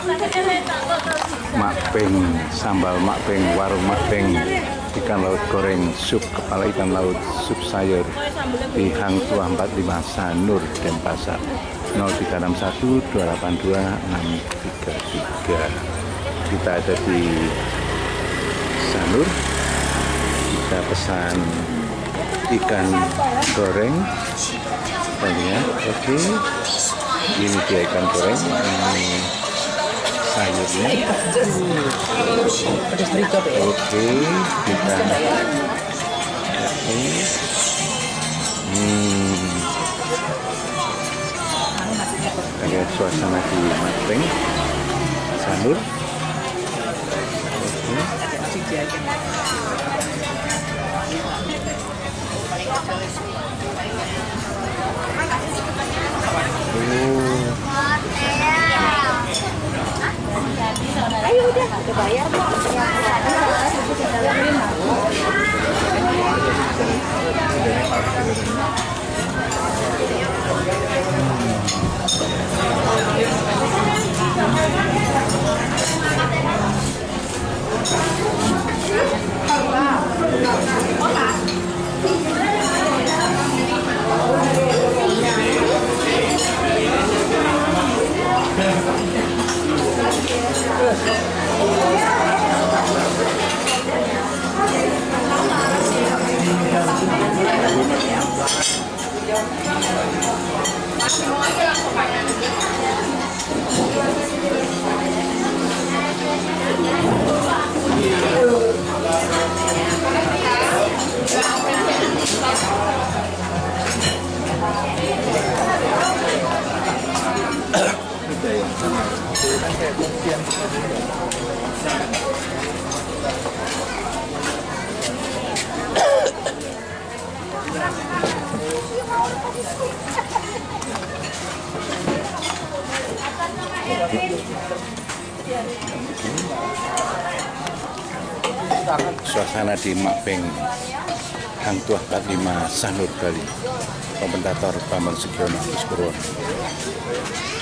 Makpeng, sambal makpeng, warung makpeng, ikan laut goreng, sup kepala ikan laut, sup sayur di Hang Tuah 45 Sanur Denpasar 0361 282 633. Kita ada di Sanur. Kita pesan ikan goreng, kita lihat. Oke, ini dia ikan goreng, ini sayurnya. Oke, kita kita lihat suasana di Makpeng Sanur. Ayo udah, udah bayar kok. Suasana di Makpeng Hang Tuah 45 Sanur Bali. Komentator Bambang Sugiono Purwono.